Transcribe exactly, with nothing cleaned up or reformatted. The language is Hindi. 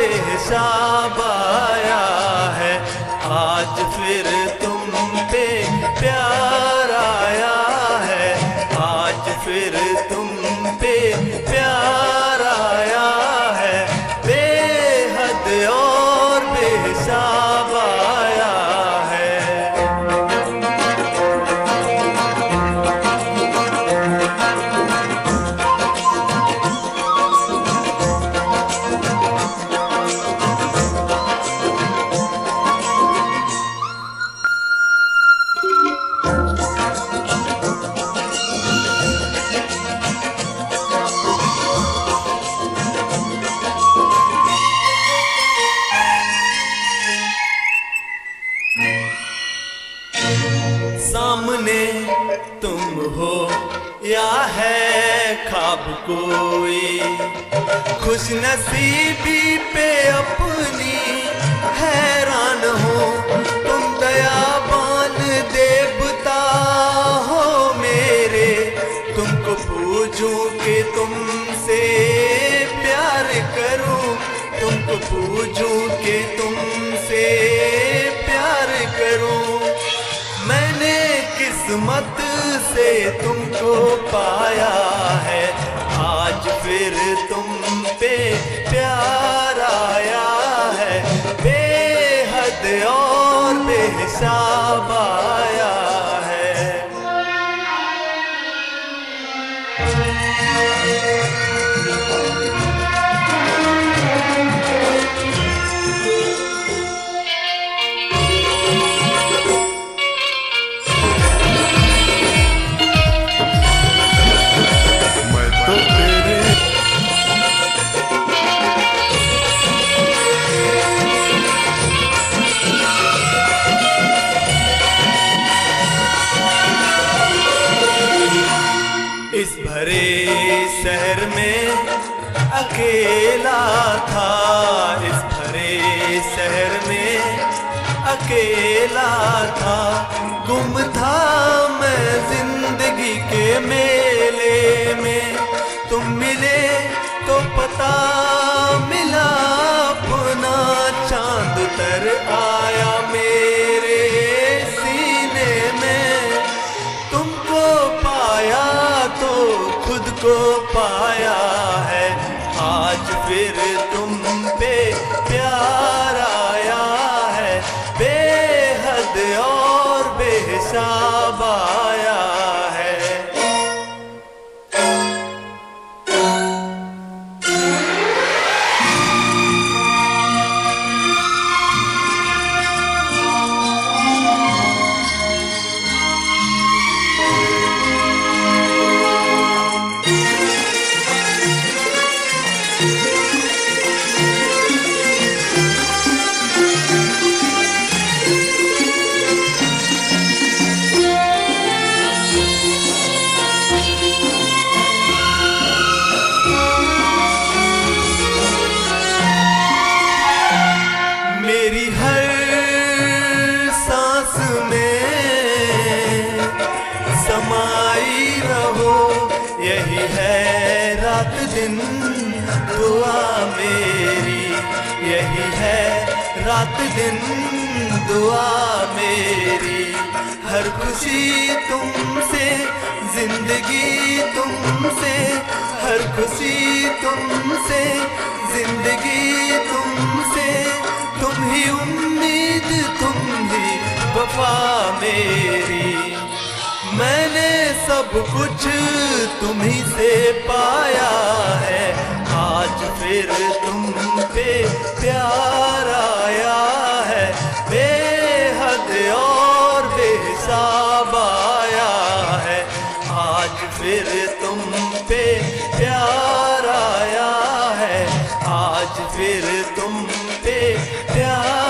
बेहिसाब आया है। आज फिर तुम पे प्यार आया है, आज फिर तुम पे प्यार आया है। बेहद और बेहिसाब आया है। सामने तुम हो या है ख्वाब कोई, खुश नसीबी पे अपनी हैरान हो। तुम दयावान देवता हो मेरे, तुमको पूजूं कि तुमसे प्यार करूं, तुमको पूजूं कि तुमसे प्यार करूं। मैंने किस्मत से तुमको पाया है, आज फिर तुम पे प्यार आया है। बेहद और बेहिसाब आया है। इस भरे शहर में अकेला था, इस भरे शहर में अकेला था। गुम था मैं जिंदगी के मेले में, तुम मिले तो पता मिला अपना चांद उतर आया मेरे सीने में। तुमको पाया तो खुद को पाया है, आज फिर तुम पे प्यार आया है। बेहद और बेहिसाब आया है। मेरी हर सांस में समाई रहो, यही है रात दिन दुआ मेरी, यही है रात दिन दुआ मेरी। हर खुशी तुमसे, जिंदगी तुमसे, हर खुशी तुमसे, जिंदगी तुमसे। तुम ही उम्मीद, तुम ही वफा मेरी। मैंने सब कुछ तुम्ही से पाया है, आज फिर तुम पे प्यार आया है। बेहद और बेहिसाब आया है, आज फिर तुम पे प्यार आया है। आज फिर तुम पे प्यार